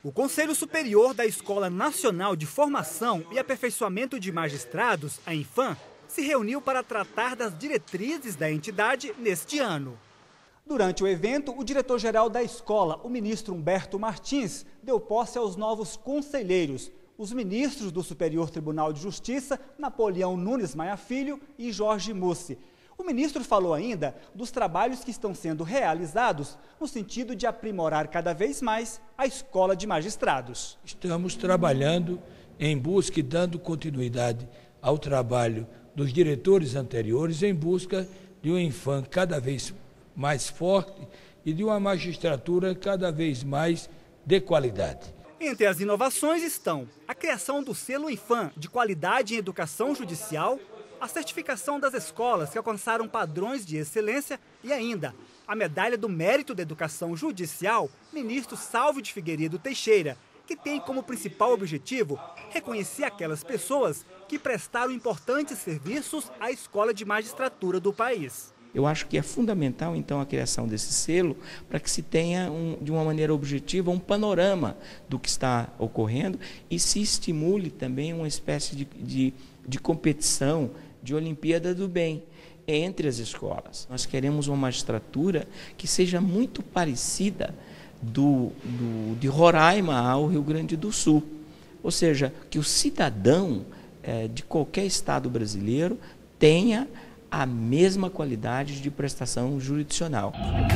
O Conselho Superior da Escola Nacional de Formação e Aperfeiçoamento de Magistrados, a Infam, se reuniu para tratar das diretrizes da entidade neste ano. Durante o evento, o diretor-geral da escola, o ministro Humberto Martins, deu posse aos novos conselheiros, os ministros do Superior Tribunal de Justiça, Napoleão Nunes Maia Filho e Jorge Mussi. O ministro falou ainda dos trabalhos que estão sendo realizados no sentido de aprimorar cada vez mais a Escola de Magistrados. Estamos trabalhando em busca e dando continuidade ao trabalho dos diretores anteriores em busca de um Infam cada vez mais forte e de uma magistratura cada vez mais de qualidade. Entre as inovações estão a criação do selo Infam de qualidade em educação judicial, a certificação das escolas que alcançaram padrões de excelência e ainda a medalha do mérito da educação judicial, ministro Salvio de Figueiredo Teixeira, que tem como principal objetivo reconhecer aquelas pessoas que prestaram importantes serviços à escola de magistratura do país. Eu acho que é fundamental, então, a criação desse selo para que se tenha, de uma maneira objetiva, um panorama do que está ocorrendo e se estimule também uma espécie de competição, de Olimpíada do Bem entre as escolas. Nós queremos uma magistratura que seja muito parecida de Roraima ao Rio Grande do Sul. Ou seja, que o cidadão de qualquer estado brasileiro tenha a mesma qualidade de prestação jurisdicional.